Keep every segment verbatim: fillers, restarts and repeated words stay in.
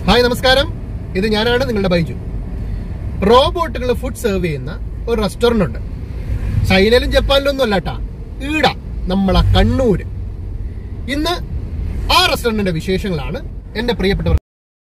Hi നമസ്കാരം, ഇത് ഞാനാണ് നിങ്ങളുടെ ബൈജു. റോബോട്ടുകൾ ഫുഡ് സെർവ് ചെയ്യുന്ന ഒരു റെസ്റ്റോറന്റ് ഉണ്ട്. ചൈനയിലും ജപ്പാനിലും ഒന്നും അല്ലാട്ടാ, ഈട നമ്മളെ കണ്ണൂര്. ഇന്ന് ആ റെസ്റ്റോറന്റിന്റെ വിശേഷങ്ങളാണ് എന്റെ പ്രിയപ്പെട്ടവർ.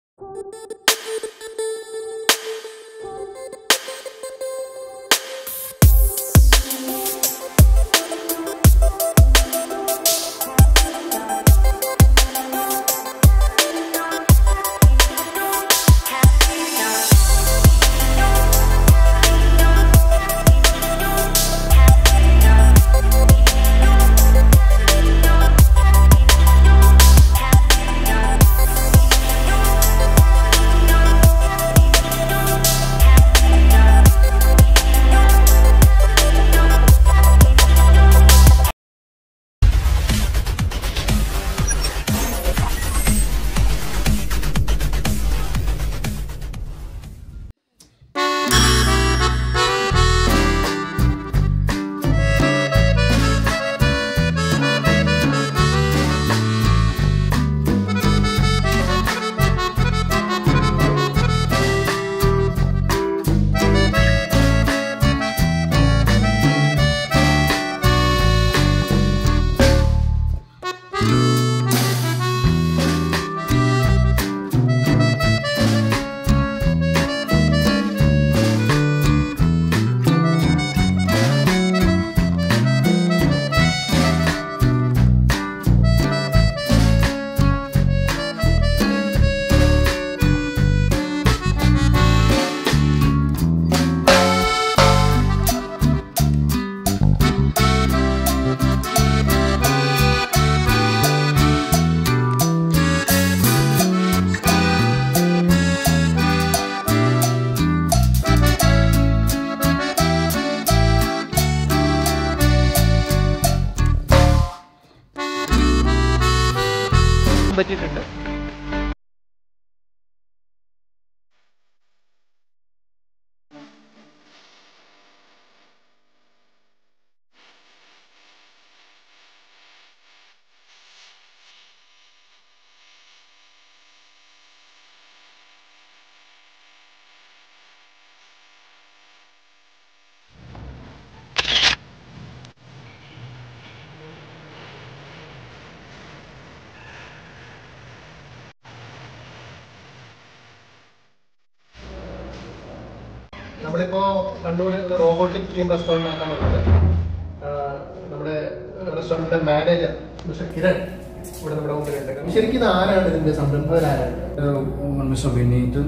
പറ്റിയിട്ടുണ്ട്. നമ്മളിപ്പോ കണ്ണൂർ റോബോട്ടിക് ടീം റെസ്റ്റോറന്റ് ആക്കാനുള്ളത്. നമ്മുടെ റെസ്റ്റോറന്റിന്റെ മാനേജർ മിസ്റ്റർ കിരൺ ഇവിടെ നമ്മുടെ മുമ്പിലുണ്ട്. ശരിക്കും ആരാണ് ഇതിന്റെ സംരംഭകരാരാണ്? മിസ്റ്റർ വിനീത്,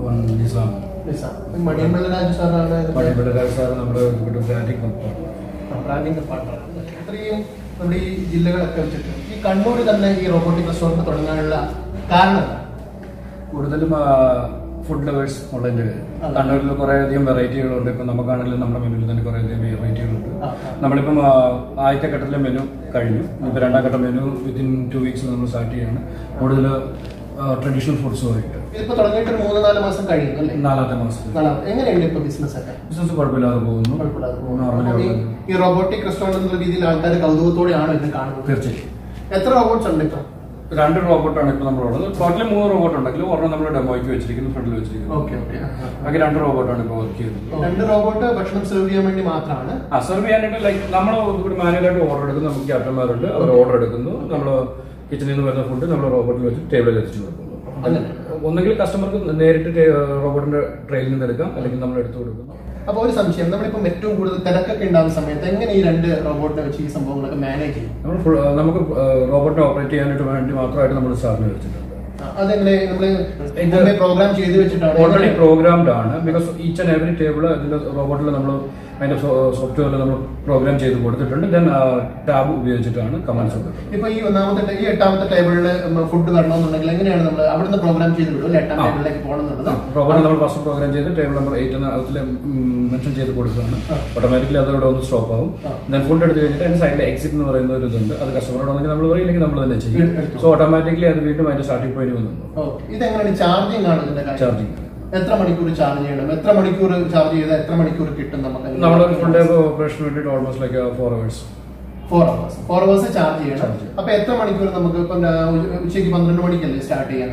മണിയമ്പള രാജു സാറാണ്. മണിയമ്പള രാജു സാർ നമ്മുടെ ബ്രാൻഡിംഗ് ബ്രാൻഡിംഗ് പാർട്ണർ. ഇത്രയും നമ്മുടെ ഈ ജില്ലകളൊക്കെ വെച്ചിട്ട് ഈ കണ്ണൂർ തന്നെ ഈ റോബോട്ടിക് റെസ്റ്റോറന്റ് തുടങ്ങാനുള്ള കാരണം കൂടുതലും ഫുഡ് ലവേഴ്സ് ഉള്ളതിന്റെ പേര്. കണ്ണൂരിൽ കുറെ അധികം വെറൈറ്റികളുണ്ട്. ഇപ്പം നമുക്കാണെങ്കിലും നമ്മുടെ മെനുവിൽ തന്നെ കുറെ അധികം വെറൈറ്റികളുണ്ട്. നമ്മളിപ്പം ആദ്യത്തെ ഘട്ടത്തിലെ മെനു കഴിഞ്ഞു. ഇപ്പം രണ്ടാം ഘട്ടം മെനു വിത്തിൻ ടു വീക്സ് നമ്മൾ സ്റ്റാർട്ട് ചെയ്യാണ്. കൂടുതൽ ട്രഡീഷണൽ ഫുഡ്സും ആയിട്ട് ഇപ്പൊ തുടങ്ങിയിട്ട് മൂന്ന് നാല് മാസം കഴിയുന്നു അല്ലേ? നാലാമത്തെ മാസം. എങ്ങനെയുണ്ട് ഇപ്പൊ ബിസിനസ് ഒക്കെ? ബിസിനസ് കുഴപ്പമില്ലാതെ പോകുന്നു. ഈ റോബോട്ടിക് റെസ്റ്റോറന്റ് എന്നുള്ള രീതിയിൽ ആൾക്കാർ കൗതുകത്തോടെയാണ് ഇത് കാണുന്നത്. തീർച്ചയായും. എത്ര റോബോട്ട്സ് ഉണ്ട് ഇപ്പൊ? രണ്ട് റോബോട്ടാണ് ഇപ്പൊ നമ്മളുള്ളത്. ടോട്ടലി മൂന്ന് റോബോട്ട് ഉണ്ടെങ്കിലും ഒരെണ്ണം നമ്മൾ ഡെമോയ്ക്ക് വെച്ചിരിക്കുന്നു, ഫ്രണ്ടിൽ വെച്ചിരിക്കുന്നു. ബാക്കി രണ്ട് റോബോട്ടാണ് ഇപ്പൊ വർക്ക് ചെയ്യുന്നത്. രണ്ട് റോബോട്ട് ഭക്ഷണം സെർവ് ചെയ്യാൻ വേണ്ടി മാത്രമാണ്. ആ സെർവ് ചെയ്യാനായിട്ട് ലൈക്ക് നമ്മൾ ഇവിടെ മാനുവലായിട്ട് ഓർഡർ എടുക്കുന്നു. നമുക്ക് ക്യാപ്റ്റന്മാരുണ്ട്, അവർ ഓർഡർ എടുക്കുന്നു. നമ്മൾ കിച്ചണിൽ നിന്ന് വരുന്ന ഫുഡ് നമ്മൾ റോബോട്ടിൽ വെച്ച് ടേബിളിൽ എത്തിച്ചു കൊടുക്കുന്നു. ഒന്നെങ്കിൽ കസ്റ്റമർക്ക് നേരിട്ട് റോബോട്ടിന്റെ ട്രെയിനിൽ നിന്ന് എടുക്കാം, അല്ലെങ്കിൽ നമ്മൾ എടുത്തു കൊടുക്കുന്നു. അപ്പൊ ഒരു സംശയം, നമ്മളിപ്പം ഏറ്റവും കൂടുതൽ തിരക്കൊക്കെ ഉണ്ടാകുന്ന സമയത്ത് എങ്ങനെ ഈ രണ്ട് റോബോട്ടിനെ വെച്ച് ഈ സംഭവങ്ങളൊക്കെ മാനേജ് ചെയ്യും? നമ്മൾ നമുക്ക് റോബോട്ടിനെ ഓപ്പറേറ്റ് ചെയ്യാനായിട്ട് വേണ്ടി മാത്രമായിട്ട് നമ്മൾ സ്റ്റാഫിനെ വെച്ചിട്ടുണ്ട്. അതെങ്ങനെ നമ്മൾ പ്രോഗ്രാം ചെയ്ത് വെച്ചിട്ടാണ്? ഓൾറെഡി പ്രോഗ്രാംഡ് ആണ്. Because each and every table ഇതിന്റെ റോബോട്ടിൽ നമ്മൾ അതിന്റെ സോഫ്റ്റ്വെയറിൽ നമ്മൾ പ്രോഗ്രാം ചെയ്ത് കൊടുത്തിട്ടുണ്ട്. ദെൻ ടാബ് ഉപയോഗിച്ചിട്ടാണ് കമാൻഡ്സ് കൊടുക്കുന്നത്. ഇപ്പൊ ഈ ഒന്നാമത്തെ ഈ എട്ടാമത്തെ ടേബിളിൽ ഫുഡ് വരണമെന്നുണ്ടെങ്കിൽ എങ്ങനെയാണ് നമ്മൾ അവിടുന്ന് പ്രോഗ്രാം ചെയ്ത് വിടും? എട്ടാം ടേബിളിലേക്ക് പോകണമെന്നുള്ളത് റോബോട്ട് നമ്മൾ ഫസ്റ്റ് പ്രോഗ്രാം ചെയ്ത് ടേബിൾ നമ്പർ എയ്റ്റ് എന്ന അതിൽ മെൻഷൻ ചെയ്ത് കൊടുക്കുകയാണ്. ഓട്ടോമാറ്റിക്കലി അതോടെ ഒന്ന് സ്റ്റോപ്പ് ആവും. ദെൻ ഫുഡ് എടുത്ത് കഴിഞ്ഞിട്ട് അതിന്റെ സൈഡിൽ എക്സിറ്റ് എന്ന് പറയുന്ന ഒരു ഇതുണ്ട്. അത് കസ്റ്റമറോടാണെങ്കിൽ നമ്മൾ പറയും, ഇല്ലെങ്കിൽ നമ്മൾ തന്നെ ചെയ്യും. സോ ഓട്ടോമാറ്റിക്കലി അത് വീണ്ടും അതിന്റെ സ്റ്റാർട്ടിംഗ് പോയിന്റ് വന്നു. ഇതെങ്ങനെയാണ് ചാർജിങ് ആണ്? ചാർജിങ് എത്ര മണിക്കൂർ ചാർജ് ചെയ്യണം? എത്ര മണിക്കൂർ ചാർജ് ചെയ്താൽ എത്ര മണിക്കൂർ കിട്ടും നമുക്ക്? നമ്മളൊരു ഫുൾ ഡേ ഓപ്പറേഷൻ വേണ്ടിയിട്ട് almost like four hours four hours four hours charge ചെയ്യണം. അപ്പൊ എത്ര മണിക്കൂർ നമുക്ക് ഇപ്പം ഉച്ചയ്ക്ക് പന്ത്രണ്ട് മണിക്കല്ലേ സ്റ്റാർട്ട് ചെയ്യുന്നത്?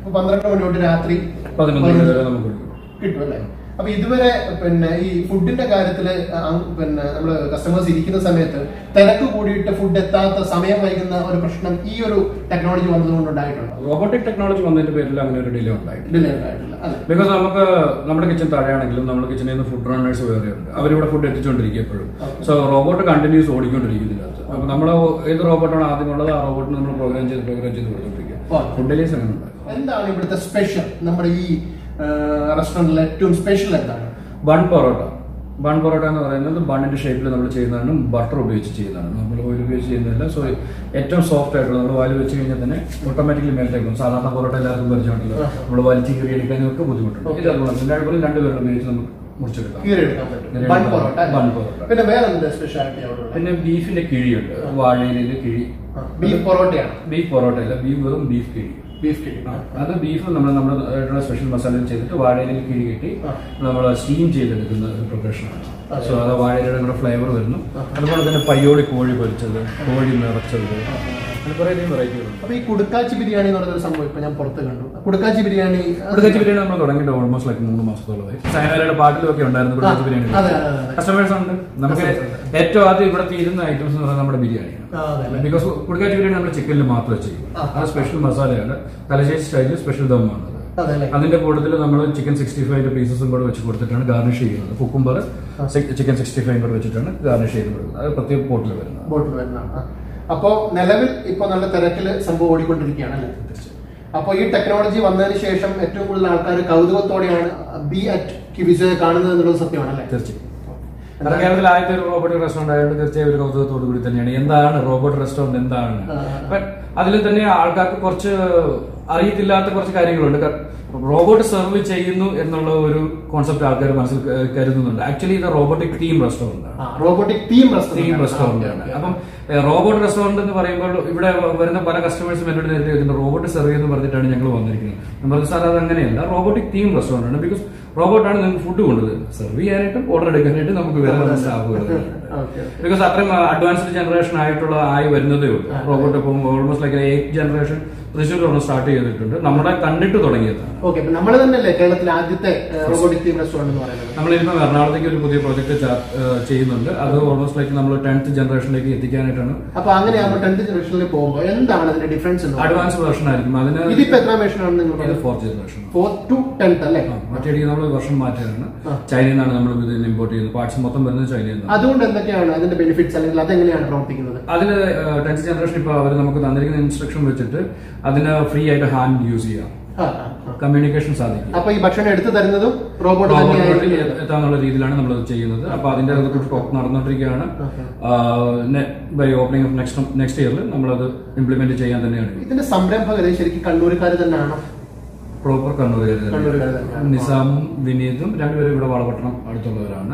പന്ത്രണ്ട് മണി തൊട്ട് രാത്രി പതിനൊന്ന് മണി വരെ നമുക്ക് കിട്ടും അല്ലേ? അപ്പൊ ഇതുവരെ പിന്നെ ഈ ഫുഡിന്റെ കാര്യത്തില് പിന്നെ നമ്മള് കസ്റ്റമേഴ്സ് ഇരിക്കുന്ന സമയത്ത് തിരക്ക് കൂടിയിട്ട് ഫുഡ് എത്താത്ത സമയം വൈകുന്ന ഒരു പ്രശ്നം ഈ ഒരു ടെക്നോളജി വന്നതുകൊണ്ട് ഉണ്ടായിട്ടുണ്ട്. റോബോട്ടിക് ടെക്നോളജി വന്നതിന്റെ പേരിൽ അങ്ങനെ ഒരു ഡിലേ ഉണ്ടായിട്ടില്ല. ഡിലേ ഉണ്ടായിട്ടില്ല. ബിക്കോസ് നമുക്ക് നമ്മുടെ കിച്ചൺ താഴെയാണെങ്കിലും നമ്മുടെ കിച്ചണിൽ നിന്ന് ഫുഡ് റണ്ണേഴ്സ് വേറെ ഉണ്ട്. അവരിവിടെ ഫുഡ് എത്തിച്ചുകൊണ്ടിരിക്കും എപ്പോഴും. സോ റോബോട്ട് കണ്ടിന്യൂസ് ഓടിക്കൊണ്ടിരിക്കുന്നില്ല. അപ്പൊ നമ്മൾ ഏത് റോബോട്ടാണ് ആദ്യം ഉള്ളത് ആ റോബോട്ടിന് നമ്മൾ പ്രോഗ്രാം ചെയ്ത് പ്രോഗ്രാം ചെയ്ത് കൊടുത്തോണ്ടിരിക്കുക. ഫുഡ് ഡെലിവറീസ് അങ്ങനെ ഉണ്ടാകും. എന്താണ് ഇവിടുത്തെ സ്പെഷ്യൽ? നമ്മുടെ ഈ റെസ്റ്റോറന്റിലെ ഏറ്റവും സ്പെഷ്യൽ എന്താണ്? ബൺ പൊറോട്ട. ബൺ പൊറോട്ട എന്ന് പറയുന്നത് ബണ്ണിന്റെ ഷേപ്പിൽ നമ്മൾ ചെയ്യുന്നതാണ്. ബട്ടർ ഉപയോഗിച്ച് ചെയ്യുന്നതാണ്, നമ്മൾ ഓയിൽ ഉപയോഗിച്ച് ചെയ്യുന്നതല്ല. സോ ഏറ്റവും സോഫ്റ്റ് ആയിട്ടുള്ള നമ്മൾ വായിൽ വെച്ച് കഴിഞ്ഞാൽ തന്നെ ഓട്ടോമാറ്റിക്കലി മെൽറ്റ് ആയിരിക്കും. സാധാരണ പൊറോട്ട എല്ലാവർക്കും പരിചയമുണ്ടല്ലോ, നമ്മൾ വലിച്ച് കീറി എടുക്കാനൊക്കെ ബുദ്ധിമുട്ടുണ്ട്. ഇത് അതുപോലെ എല്ലായ്പ്പോഴും രണ്ടുപേരും ഉപയോഗിച്ച് നമുക്ക് മുറിച്ചെടുക്കാം. പിന്നെ വേറെ സ്പെഷ്യാലിറ്റി? പിന്നെ ബീഫിന്റെ കിഴിയുണ്ട്, വാഴയിലെ കിഴി. ബീഫ് പൊറോട്ടയാണ്? ബീഫ് പൊറോട്ട അല്ല, ബീഫ് വെറും ബീഫ് കിഴി. ബീഫ് കിഴി അത് ബീഫ് നമ്മൾ നമ്മുടെ സ്പെഷ്യൽ മസാല ചെയ്തിട്ട് വാഴയിലേക്ക് കിഴി കെട്ടി നമ്മൾ സ്റ്റീം ചെയ്തെടുക്കുന്ന ഒരു പ്രിപ്പറേഷനാണ്. സോ അത് വാഴയിലയുടെ കൂടെ ഫ്ലേവർ വരുന്നു. അതുപോലെ തന്നെ പയ്യോളി കോഴി പൊരിച്ചത്, കോഴി നിറച്ചത്, കുറേയധികം വെറൈറ്റികളുണ്ട്. അപ്പൊ ഈ കുടുക്കാച്ചി ബിരിയാണി എന്ന് പറയുന്ന സംഭവം ഇപ്പൊ ഞാൻ പുറത്ത് കണ്ടു. കുടുക്കാച്ചി ബിരിയാണി കുടുക്കാച്ചി ബിരിയാണി നമ്മൾ തുടങ്ങിയിട്ട് ഓൾമോസ്റ്റ് ലൈക്ക് മൂന്ന് മാസത്തോളമായി. സൈനയുടെ പാട്ടിലൊക്കെ ഉണ്ടായിരുന്നു കുടുക്കാച്ചി ബിരിയാണി. കസ്റ്റമേഴ്സ് ഉണ്ട്. നമുക്ക് ഏറ്റവും ആദ്യം ഇവിടെ തീരുന്ന ഐറ്റംസ് എന്ന് പറയുന്നത് നമ്മുടെ ബിരിയാണിയാണ്. ബിക്കോസ് കുടുക്കാച്ചി ബിരിയാണി നമ്മൾ ചിക്കനിൽ മാത്രമേ ചെയ്യും. അത് സ്പെഷ്യൽ മസാലയാണ്, തലശ്ശേരി സ്റ്റൈലിൽ സ്പെഷ്യൽ ദമ്മാണ്. അതിന്റെ കൂട്ടത്തിൽ നമ്മൾ ചിക്കൻ സിക്സ്റ്റി ഫൈവ് പീസസും കൂടെ വെച്ച് കൊടുത്തിട്ടാണ് ഗാർണിഷ് ചെയ്യുന്നത്. കുക്കുംബർ ചിക്കൻ സിക്സ്റ്റി ഫൈവ് കൂടെ വെച്ചിട്ടാണ് ഗാർണിഷ് ചെയ്ത് കൊടുക്കുന്നത്. അത് പ്രത്യേക പോട്ടിൽ വരുന്നത്. ബോട്ടിൽ വരുന്നതാണ്. അപ്പോ നിലവിൽ ഇപ്പൊ നല്ല തിരക്കില് സംഭവം ഓടിക്കൊണ്ടിരിക്കുകയാണല്ലേ? അപ്പൊ ഈ ടെക്നോളജി വന്നതിന് ശേഷം ഏറ്റവും കൂടുതൽ ആൾക്കാർ കൗതുകത്തോടെയാണ് ബി അറ്റ് കിവിസയെ കാണുന്നത് എന്നുള്ളത് സത്യമാണല്ലേ? തീർച്ചയായും. കേരളത്തിൽ ആദ്യത്തെ ഒരു റോബോട്ടിക് റെസ്റ്റോറന്റ് ആയതുകൊണ്ട് തീർച്ചയായും ഒരു കൗതുകത്തോടു കൂടി തന്നെയാണ് എന്താണ് റോബോട്ട് റെസ്റ്റോറന്റ് എന്താണ്. അതിൽ തന്നെ ആൾക്കാർക്ക് കുറച്ച് അറിയത്തില്ലാത്ത കുറച്ച് കാര്യങ്ങളുണ്ട്. റോബോട്ട് സെർവ് ചെയ്യുന്നു എന്നുള്ള ഒരു കോൺസെപ്റ്റ് ആൾക്കാർ മനസ്സിൽ കരുതുന്നുണ്ട്. ആക്ച്വലി ഇത് റോബോട്ടിക് തീം റെസ്റ്റോറന്റ് ആണ്. റോബോട്ടിക് തീം തീം റെസ്റ്റോറന്റ് ആണ്. അപ്പം റോബോട്ട് റെസ്റ്റോറന്റ് എന്ന് പറയുമ്പോൾ ഇവിടെ വരുന്ന പല കസ്റ്റമേഴ്സും എന്നോട് നേരത്തെ ചോദിക്കുന്നത് റോബോട്ട് സെർവ് എന്ന് പറഞ്ഞിട്ടാണ് ഞങ്ങൾ വന്നിരിക്കുന്നത്. ഞാൻ പറഞ്ഞു സാർ അത് അങ്ങനെയല്ല, റോബോട്ടിക് തീം റെസ്റ്റോറന്റ് ആണ്. ബിക്കോസ് റോബോട്ടാണ് നിങ്ങൾക്ക് ഫുഡ് കൊണ്ടുവരുന്നത്, സെർവ് ചെയ്യാനായിട്ടും ഓർഡർ എടുക്കാനായിട്ടും നമുക്ക് വേറെ സ്റ്റാഫ് വരുന്നുണ്ട്. ബിക്കോസ് അത്രയും അഡ്വാൻസ്ഡ് ജനറേഷൻ ആയിട്ടുള്ള ആയി വരുന്നതേ ഉള്ളൂ. റോബോട്ട് ഇപ്പം ഓൾമോസ്റ്റ് ലൈക്ക് എയ്റ്റ് ജനറേഷൻ തൃശ്ശൂരിലാണ് സ്റ്റാർട്ട് ചെയ്തിട്ടുണ്ട്. നമ്മളെ കണ്ടിട്ട് തുടങ്ങിയതാണ്. നമ്മൾ തന്നെയല്ലേ കേരളത്തിലെ ആദ്യത്തെ റോബോട്ടിക് തീം റെസ്റ്റോറന്റ് എന്ന് പറയുന്നത്? നമ്മളിപ്പോ എറണാകുളത്തേക്ക് ഒരു പുതിയ പ്രോജക്ട് ചെയ്യുന്നുണ്ട്. അത് ഓൾമോസ്റ്റ് ലൈക്ക് നമ്മൾ ടെൻത്ത് ജനറേഷനിലേക്ക് എത്തിക്കാനായിട്ടാണ്. അപ്പൊ അങ്ങനെയാകുമ്പോൾ ടെൻത്ത് ജനറേഷനിൽ പോകുമ്പോൾ എന്താണ് അതിന്റെ ഡിഫറൻസ്? അഡ്വാൻസ് വേർഷൻ ആയിരിക്കും. അതിന് ഇതിപ്പോ എത്ര വേർഷൻ ആണ് നിങ്ങൾ? Fourth generation, fourth to tenth അല്ലേ? മറ്റേ നമ്മൾ വർഷം മാറ്റാണ്. ചൈനയിൽ നിന്നാണ് നമ്മൾ ഇത് ഇമ്പോർട്ട് ചെയ്യുന്നത്. പാർട്സ് മൊത്തം വരുന്നത് ചൈനയിൽ നിന്നാണ്. അതുകൊണ്ട് എന്തൊക്കെയാണ് അതിന്റെ ബെനിഫിറ്റ്സ്, അല്ലെങ്കിൽ അതെങ്ങനെയാണ് പ്രവർത്തിക്കുന്നത്? അതിൽ ടെൻത്ത് ജനറേഷൻ ഇപ്പൊ അവർ നമുക്ക് തന്നിരിക്കുന്ന ഇൻസ്ട്രക്ഷൻ വെച്ചിട്ട് അതിന് ഫ്രീ ആയിട്ട് ഹാൻഡ് യൂസ് ചെയ്യാം, കമ്മ്യൂണിക്കേഷൻ സാധിക്കും. അപ്പൊ ഈ ഭക്ഷണം എടുത്തു തരുന്നതും റോബോട്ട് എത്താന്നുള്ള രീതിയിലാണ് നമ്മൾ ചെയ്യുന്നത്. അപ്പൊ അതിന്റെ നടന്നുകൊണ്ടിരിക്കുകയാണ്. By opening of next next ഇയറിൽ നമ്മളത് ഇംപ്ലിമെന്റ് ചെയ്യാൻ തന്നെയാണ്. ഇതിന്റെ സംരംഭകരെ ശരിക്കും കണ്ണൂരുകാർ തന്നെയാണോ? പ്രോപ്പർ കണ്ണൂരുകാർ. നിസാമും വിനീതും രണ്ടുപേരും ഇവിടെ വളപട്ടണം അടുത്തുള്ളവരാണ്.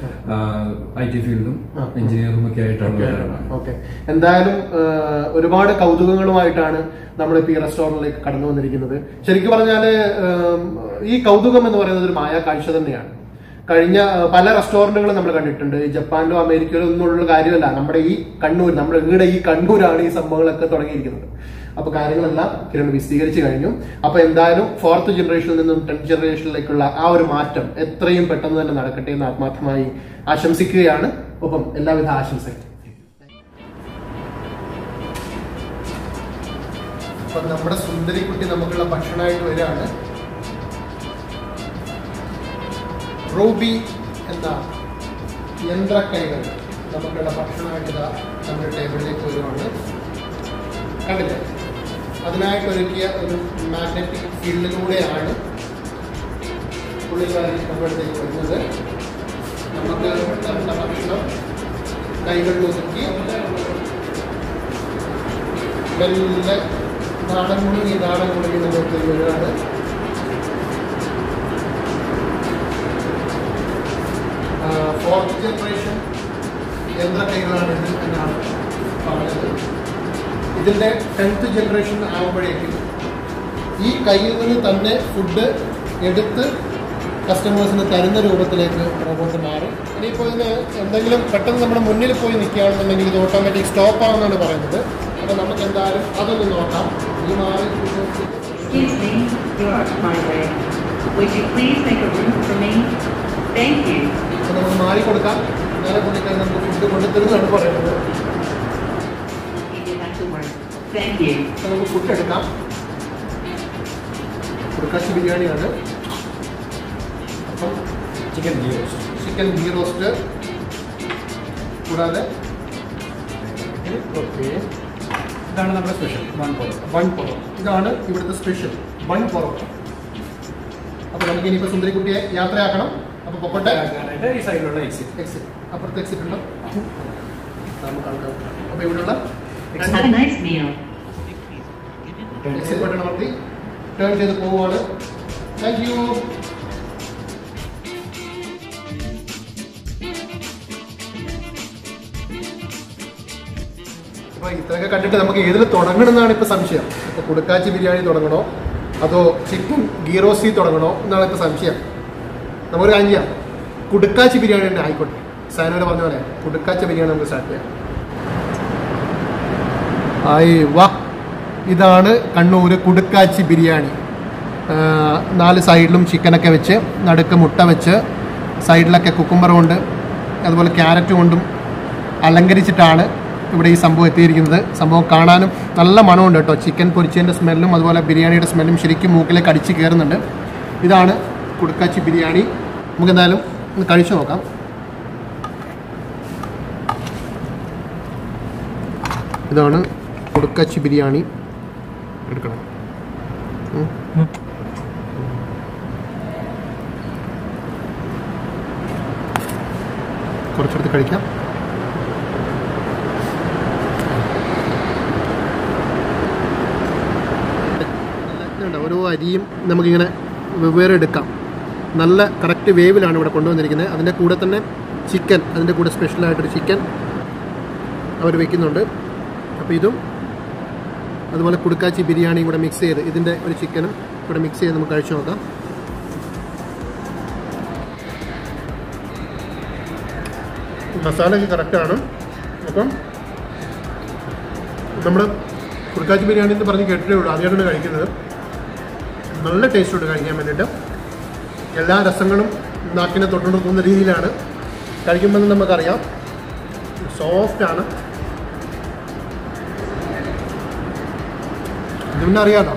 ഐ ടി ഫീൽഡും എഞ്ചിനീയറും ഒക്കെ ആയിട്ടുള്ളവരാണ്. ഓക്കെ, എന്തായാലും ഒരുപാട് കൗതുകങ്ങളുമായിട്ടാണ് നമ്മളിപ്പോ ഈ റെസ്റ്റോറന്റിലേക്ക് കടന്നു വന്നിരിക്കുന്നത്. ശരിക്കും പറഞ്ഞാല് ഈ കൗതുകം എന്ന് പറയുന്നത് ഒരു മായ കാഴ്ച തന്നെയാണ്. കഴിഞ്ഞ പല റെസ്റ്റോറന്റുകളും നമ്മൾ കണ്ടിട്ടുണ്ട്. ജപ്പാനിലോ അമേരിക്കയിലോ ഒന്നുള്ള കാര്യമല്ല, നമ്മുടെ ഈ കണ്ണൂർ, നമ്മുടെ ഇവിടെ ഈ കണ്ണൂരാണ് ഈ സംഭവങ്ങളൊക്കെ തുടങ്ങിയിരിക്കുന്നത്. അപ്പൊ കാര്യങ്ങളെല്ലാം കിരൺ വിശദീകരിച്ചു കഴിഞ്ഞു. അപ്പൊ എന്തായാലും ഫോർത്ത് ജനറേഷനിൽ നിന്നും ടെൻത്ത് ജനറേഷനിലേക്കുള്ള ആ ഒരു മാറ്റം എത്രയും പെട്ടെന്ന് തന്നെ നടക്കട്ടെ എന്ന് ആത്മാർത്ഥമായി ആശംസിക്കുകയാണ്. ഒപ്പം എല്ലാവിധ ആശംസകളും. അപ്പൊ നമ്മുടെ സുന്ദരിക്കുട്ടി നമുക്കുള്ള ഭക്ഷണമായിട്ട് വരികയാണ്. റൂബി എന്ന യന്ത്രക്കൈകൾ നമുക്കുള്ള ഭക്ഷണമായിട്ട് ഇതാ നമ്മുടെ ടേബിളിലേക്ക് വരുവാണ്. കണ്ടില്ലേ, അതിനായിട്ട് ഒരുക്കിയ ഒരു മാഗ്നറ്റിക് ഫീൽഡിലൂടെയാണ് പുള്ളിക്കാരി നമ്മുടെ അടുത്തേക്ക് വരുന്നത്. നമുക്ക് നമ്മുടെ ഭക്ഷണം കൈകളിൽ ഒതുക്കി മെല്ലെ നാടൻ മുഴുകി നാടൻ മുഴുകി നമുക്ക് വരികയാണ്. ഫോർത്ത് ജനറേഷൻ യന്ത്രക്കൈകളാണ് ഇത് എന്നാണ് പറഞ്ഞത്. ഇതിൻ്റെ ടെൻത്ത് ജനറേഷൻ ആകുമ്പോഴേക്കും ഈ കയ്യിൽ നിന്ന് തന്നെ ഫുഡ് എടുത്ത് കസ്റ്റമേഴ്സിന് തരുന്ന രൂപത്തിലേക്ക് റോബോട്ട് മാറും. ഇനിയിപ്പോൾ ഇതിന് എന്തെങ്കിലും പെട്ടെന്ന് നമ്മുടെ മുന്നിൽ പോയി നിൽക്കുകയാണെന്നുണ്ടെങ്കിൽ ഇത് ഓട്ടോമാറ്റിക് സ്റ്റോപ്പ് ആവുമെന്നാണ് പറയുന്നത്. അപ്പോൾ നമുക്ക് എന്തായാലും അതൊന്ന് നോക്കാം. ഈ മാറി You are my way. Would you please make a room for me? Thank you. അപ്പോൾ നമുക്ക് മാറി കൊടുക്കാം. നേരെ കൊണ്ടിട്ട് നമുക്ക് ഫുഡ് കൊണ്ടുതരുന്നതാണ് പറയുന്നത്. You did have to work. Thank you. അപ്പോൾ നമുക്ക് ഫുഡ് എടുക്കാം. കുടുക്കാച്ചി ബിരിയാണിയാണ്. അപ്പം chicken ghee roast. Chicken ghee roast കൂടാതെ ഓക്കെ ഇതാണ് നമ്മുടെ special one parotta. One parotta. ഇതാണ് ഇവിടുത്തെ സ്പെഷ്യൽ വൺ പൊറോട്ട. അപ്പോൾ നമുക്ക് ഇനിയിപ്പോൾ സുന്ദരിക്കുട്ടിയെ യാത്രയാക്കണം. അപ്പോൾ പൊക്കോട്ടെ. ഈ സൈഡിലുള്ള എക്സിറ്റ്. എക്സിറ്റ് അപ്പുറത്ത് എക്സിറ്റ് ഉണ്ടോ? അപ്പോൾ ഇവിടെയുള്ള Have a nice meal. Exit button അമർത്തി ടേൺ ചെയ്ത് പോവുകയാണ്. Thank you. അപ്പോൾ ഇത്രയൊക്കെ കണ്ടിട്ട് നമുക്ക് ഏതിൽ തുടങ്ങണമെന്നാണ് ഇപ്പോൾ സംശയം. ഇപ്പോൾ കുടുക്കാച്ചി ബിരിയാണി തുടങ്ങണോ അതോ ചിക്കൻ ഗീ റോസ്റ്റി തുടങ്ങണോ എന്നാണ് ഇപ്പോൾ സംശയം. നമുക്കൊരു കാര്യം ചെയ്യാം, കുടുക്കാച്ചി ബിരിയാണി തന്നെ ആയിക്കോട്ടെ. സാനോട് പറഞ്ഞ പോലെ കുടുക്കാച്ചി ബിരിയാണി നമുക്ക് സ്റ്റാർട്ട് ചെയ്യാം. ആയി വാ, ഇതാണ് കണ്ണൂർ കുടുക്കാച്ചി ബിരിയാണി. നാല് സൈഡിലും ചിക്കനൊക്കെ വെച്ച് നടുക്ക് മുട്ട വെച്ച് സൈഡിലൊക്കെ കുക്കുംബർ കൊണ്ട് അതുപോലെ ക്യാരറ്റ് കൊണ്ടും അലങ്കരിച്ചിട്ടാണ് ഇവിടെ ഈ സംഭവം എത്തിയിരിക്കുന്നത്. സംഭവം കാണാനും നല്ല മണമുണ്ട് കേട്ടോ. ചിക്കൻ പൊരിച്ചതിൻ്റെ സ്മെല്ലും അതുപോലെ ബിരിയാണിയുടെ സ്മെല്ലും ശരിക്കും മൂക്കിലേക്ക് അടിച്ച് കയറുന്നുണ്ട്. ഇതാണ് കുടുക്കാച്ചി ബിരിയാണി. നമുക്ക് എന്തായാലും ഒന്ന് കഴിച്ചു നോക്കാം. ഇതാണ് കുടുക്കാച്ചി ബിരിയാണി. എടുക്കണം. കുറച്ചെടുത്ത് കഴിക്കാം. ഓരോ അരിയും നമുക്കിങ്ങനെ വെവ്വേറെ എടുക്കാം. നല്ല കറക്റ്റ് വേവിലാണ് ഇവിടെ കൊണ്ടുവന്നിരിക്കുന്നത്. അതിൻ്റെ കൂടെ തന്നെ ചിക്കൻ, അതിൻ്റെ കൂടെ സ്പെഷ്യലായിട്ടൊരു ചിക്കൻ അവർ വെക്കുന്നുണ്ട്. അപ്പോൾ ഇതും അതുപോലെ കുടുക്കാച്ചി ബിരിയാണിയും കൂടെ മിക്സ് ചെയ്ത് ഇതിൻ്റെ ഒരു ചിക്കനും കൂടെ മിക്സ് ചെയ്ത് നമുക്ക് കഴിച്ചു നോക്കാം. മസാലയൊക്കെ കറക്റ്റാണ്. അപ്പം നമ്മൾ കുടുക്കാച്ചി ബിരിയാണി എന്ന് പറഞ്ഞ് കേട്ടിട്ടേ ഉള്ളൂ, ആദ്യമായിട്ടാണ് കഴിക്കുന്നത്. നല്ല ടേസ്റ്റോട് കഴിക്കാൻ വേണ്ടിയിട്ട് എല്ലാ രസങ്ങളും നാക്കിനെ തൊട്ടുകൊടുക്കുന്ന രീതിയിലാണ് കഴിക്കുമ്പോൾ നമുക്കറിയാം. സോഫ്റ്റാണ്. ഇത് പിന്നെ അറിയാമല്ലോ.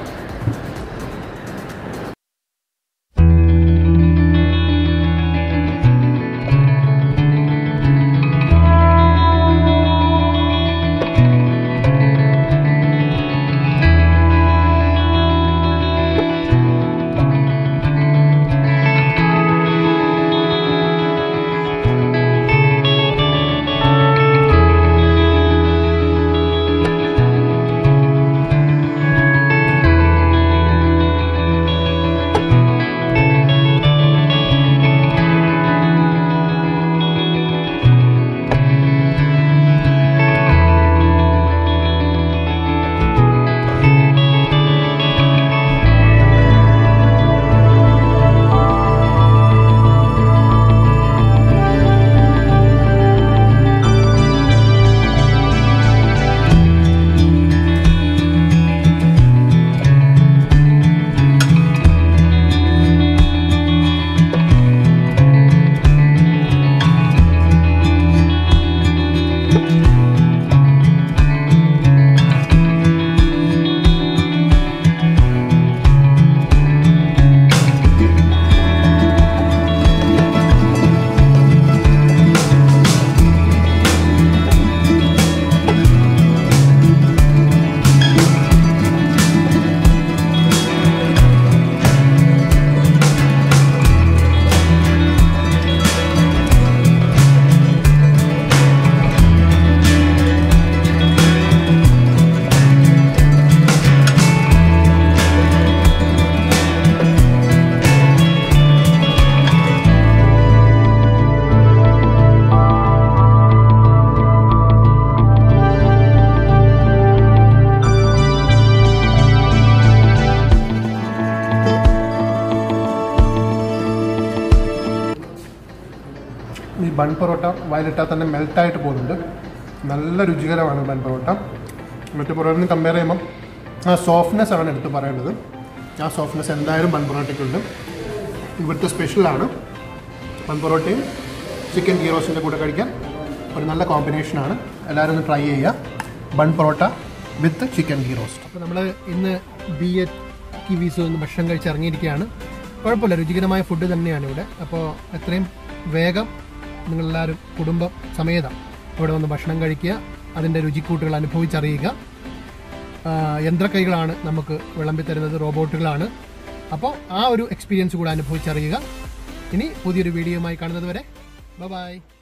ഈ ബൺ പൊറോട്ട വായിലിട്ടാൽ തന്നെ മെൽട്ടായിട്ട് പോകുന്നുണ്ട്. നല്ല രുചികരമാണ് ബൺ പൊറോട്ട. മറ്റു പൊറോട്ട കമ്പയർ ചെയ്യുമ്പം ആ സോഫ്റ്റ്നെസ് ആണ് എടുത്ത് പറയേണ്ടത്. ആ സോഫ്റ്റ്നെസ് എന്തായാലും ബൺ പൊറോട്ടയ്ക്കുണ്ട്. ഇവിടുത്തെ സ്പെഷ്യലാണ് ബൺ പൊറോട്ടയും ചിക്കൻ ഗീ റോസ്റ്റിൻ്റെ കൂടെ കഴിക്കാൻ ഒരു നല്ല കോമ്പിനേഷനാണ്. എല്ലാവരും ഒന്ന് ട്രൈ ചെയ്യുക. Bun parotta with chicken ghee roast. അപ്പോൾ നമ്മൾ ഇന്ന് ബി എ കിവീസ് ഒന്ന് ഭക്ഷണം കഴിച്ച് ഇറങ്ങിയിരിക്കുകയാണ്. കുഴപ്പമില്ല, രുചികരമായ ഫുഡ് തന്നെയാണ് ഇവിടെ. അപ്പോൾ എത്രയും വേഗം നിങ്ങളെല്ലാവരും കുടുംബം സമേതം ഇവിടെ വന്ന് ഭക്ഷണം കഴിക്കുക, അതിൻ്റെ രുചിക്കൂട്ടുകൾ അനുഭവിച്ചറിയുക. യന്ത്രക്കൈകളാണ് നമുക്ക് വിളമ്പി തരുന്നത്, റോബോട്ടുകളാണ്. അപ്പോൾ ആ ഒരു എക്സ്പീരിയൻസ് കൂടെ അനുഭവിച്ചറിയുക. ഇനി പുതിയൊരു വീഡിയോയുമായി കാണുന്നത് വരെ ബൈ ബൈ.